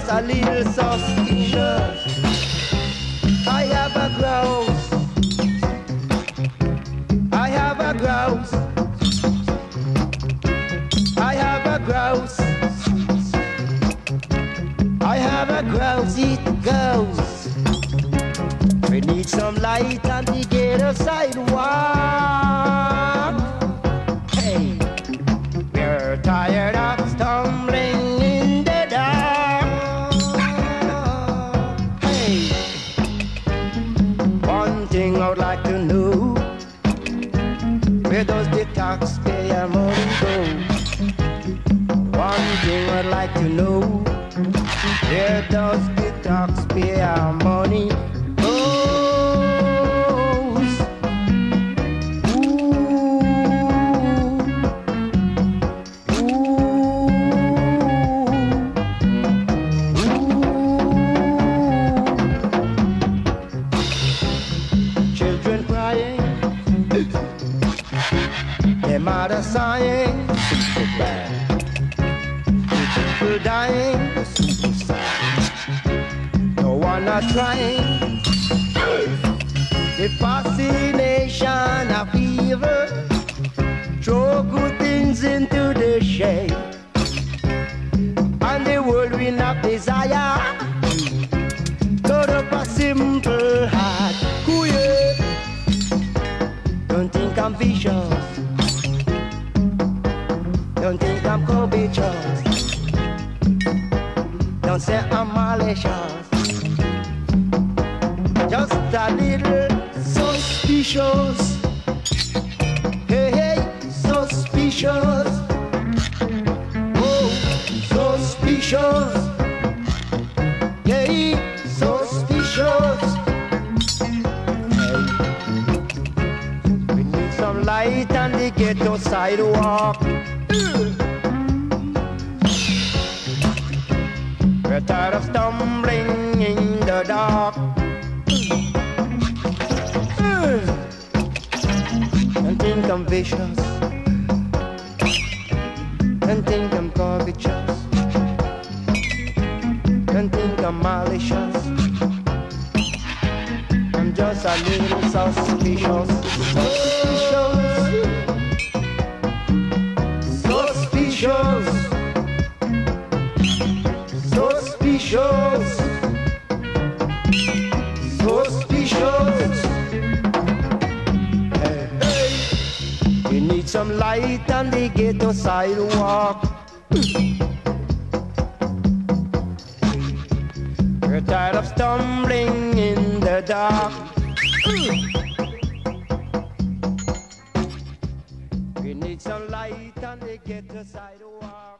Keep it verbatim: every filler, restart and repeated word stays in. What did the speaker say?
a little suspicious. I have a grouse. I have a grouse. I have a grouse. I have a grouse, it goes. We need some light on the ghetto sidewalk. Hey, we're tired of stumbling in the dark. Hey, one thing I would like to know, where does the taxpayer money go? One thing I'd like to know, where does the taxpayer money goes? Ooh, ooh, ooh. Children crying, their mother sighing, people dying, no one not trying. The fascination of evil throw good things into the shade, and the world will not desire cut up a simple heart. Ooh, yeah. Don't think I'm vicious, don't think I'm covetous, don't say I'm malicious, just a little suspicious. Hey, hey, suspicious. Oh, suspicious. Hey, suspicious. Hey, we need some light on the ghetto sidewalk. We're tired of stumbling in the dark. And think I'm vicious, and think I'm covetous, and think I'm malicious. I'm just a little suspicious. Suspicious. Suspicious. Suspicious. Suspicious. We need some light on the ghetto sidewalk. We're tired of stumbling in the dark. We need some light on the ghetto sidewalk.